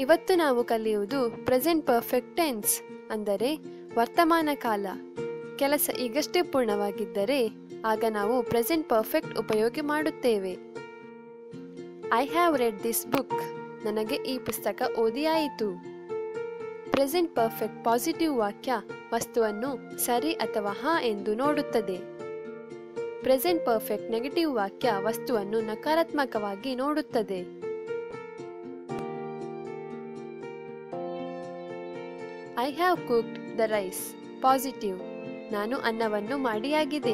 ಇವತ್ತು ನಾವು ಕಲಿಯುವುದು ಪ್ರೆಸೆಂಟ್ ಪರ್ಫೆಕ್ಟ್ ಟೆನ್ಸ್ ಅಂದರೆ ವರ್ತಮಾನ ಕಾಲ. ಕೆಲಸ ಈಗಷ್ಟೇ ಪೂರ್ಣವಾಗಿದ್ದರೆ ಆಗ ನಾವು ಪ್ರೆಸೆಂಟ್ ಪರ್ಫೆಕ್ಟ್ ಉಪಯೋಗ ಮಾಡುತ್ತೇವೆ. I have read this book. ನನಗೆ ಈ ಪುಸ್ತಕ ಓದಿಯಾಯಿತು. ಪ್ರೆಸೆಂಟ್ ಪರ್ಫೆಕ್ಟ್ ಪಾಸಿಟಿವ್ ವಾಕ್ಯ ವಸ್ತುವನ್ನು ಸರಿ ಅಥವಾ ಹಾ ಎಂದು ನೋಡುತ್ತದೆ. ಪ್ರೆಸೆಂಟ್ ಪರ್ಫೆಕ್ಟ್ ನೆಗೆಟಿವ್ ವಾಕ್ಯ ವಸ್ತುವನ್ನು ನಕಾರಾತ್ಮಕವಾಗಿ ನೋಡುತ್ತದೆ. I have cooked the rice. Positive, ನಾನು ಅನ್ನವನ್ನು ಮಾಡಿಯಾಗಿದೆ.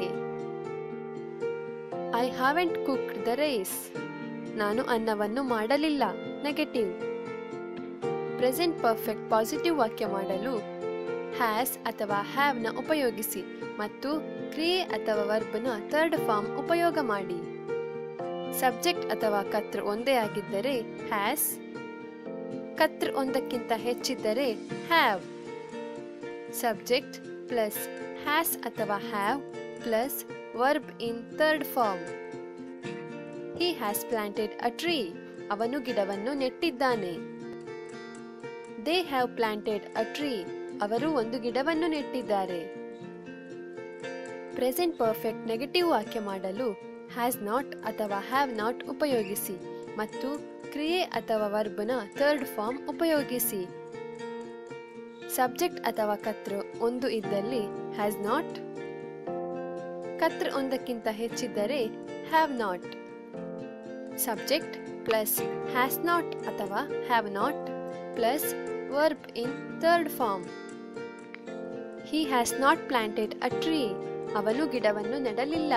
I haven't cooked the rice. ನಾನು ಅನ್ನವನ್ನು ಮಾಡಲಿಲ್ಲ. ನೆಗೆಟಿವ್. ಪ್ರೆಸೆಂಟ್ ಪರ್ಫೆಕ್ಟ್ ಪಾಸಿಟಿವ್ ವಾಕ್ಯ ಮಾಡಲು ಹ್ಯಾಸ್ ಅಥವಾ ಹ್ಯಾವ್ ನ ಉಪಯೋಗಿಸಿ ಮತ್ತು ಕ್ರಿಯೆ ಅಥವಾ ವರ್ಬ್ನ ಥರ್ಡ್ ಫಾರ್ಮ್ ಉಪಯೋಗ ಮಾಡಿ. ಸಬ್ಜೆಕ್ಟ್ ಅಥವಾ ಕರ್ತೃ ಒಂದೇ ಆಗಿದ್ದರೆ ಹ್ಯಾಸ್, ಕರ್ತೃ ಒಂದಕ್ಕಿಂತ ಹೆಚ್ಚಿದ್ದರೆ ಹ್ಯಾವ್. ಸಬ್ಜೆಕ್ಟ್ ಪ್ಲಸ್ ಹ್ಯಾಸ್ ಅಥವಾ have plus verb in third form. He has planted a tree. ಅವನು ಗಿಡವನ್ನು ನೆಟ್ಟಿದ್ದಾನೆ. They have planted a tree. ಅವರು ಒಂದು ಗಿಡವನ್ನು ನೆಟ್ಟಿದ್ದಾರೆ. ಪ್ರೆಸೆಂಟ್ ಪರ್ಫೆಕ್ಟ್ ನೆಗೆಟಿವ್ ವಾಕ್ಯ ಮಾಡಲು ಹ್ಯಾಸ್ ನಾಟ್ ಅಥವಾ ಹ್ಯಾವ್ ನಾಟ್ ಉಪಯೋಗಿಸಿ ಮತ್ತು ಕ್ರಿಯೆ ಅಥವಾ ವರ್ಬ್ನ ಥರ್ಡ್ ಫಾರ್ಮ್ ಉಪಯೋಗಿಸಿ. ಸಬ್ಜೆಕ್ಟ್ ಅಥವಾ ಕರ್ತೃ ಒಂದು ಇದ್ದಲ್ಲಿ ಹ್ಯಾಸ್ ನಾಟ್, ಕರ್ತೃ ಒಂದಕ್ಕಿಂತ ಹೆಚ್ಚಿದ್ದರೆ have not. Subject plus has not ಅಥವಾ have not plus verb in third form. He has not planted a tree. ಅವನು ಗಿಡವನ್ನು ನೆಡಲಿಲ್ಲ.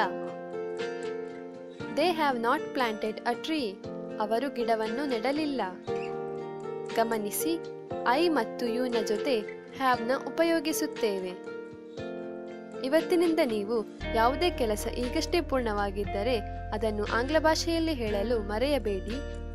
They have not planted a tree. ಅವರು ಗಿಡವನ್ನು ನೆಡಲಿಲ್ಲ. ಗಮನಿಸಿ, ಐ ಮತ್ತು ಯು ನ ಜೊತೆ ಹ್ಯಾವ್ ನ ಉಪಯೋಗಿಸುತ್ತೇವೆ. ಇವತ್ತಿನಿಂದ ನೀವು ಯಾವುದೇ ಕೆಲಸ ಈಗಷ್ಟೇ ಪೂರ್ಣವಾಗಿದ್ದರೆ ಅದನ್ನು ಆಂಗ್ಲ ಭಾಷೆಯಲ್ಲಿ ಹೇಳಲು ಮರೆಯಬೇಡಿ